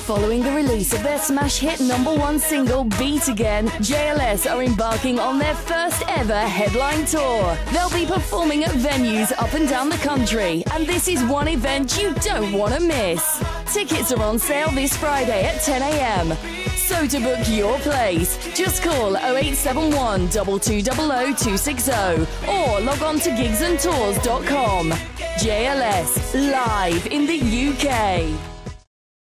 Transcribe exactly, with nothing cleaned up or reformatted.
Following the release of their smash hit number one single, Beat Again, J L S are embarking on their first ever headline tour. They'll be performing at venues up and down the country, and this is one event you don't want to miss. Tickets are on sale this Friday at ten a m So to book your place, just call oh eight seven one, two two zero zero, two six zero or log on to gigs and tours dot com. J L S, live in the U K.